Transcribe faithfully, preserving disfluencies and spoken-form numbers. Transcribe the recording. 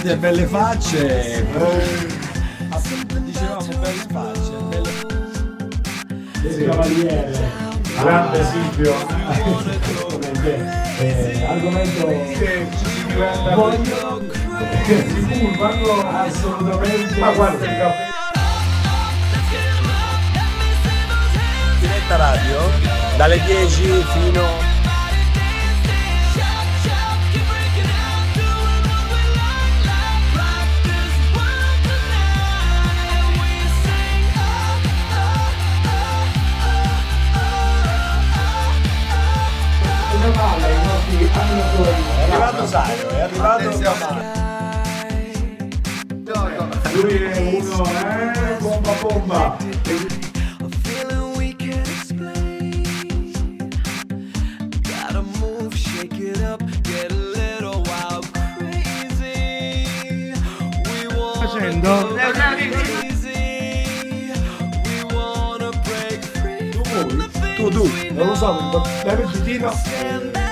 e belle facce. Eh. Dicevamo belle facce, belle... Il cavaliere, grande Silvio. eh, argomento che ci voglio si curvano assolutamente. Ma guarda il caffè. Diretta radio dalle dieci fino è arrivato Saio, è arrivato lui è uno, eh, bomba bomba. Facendo? Tu, tu, tu, non lo so, dai il ditino.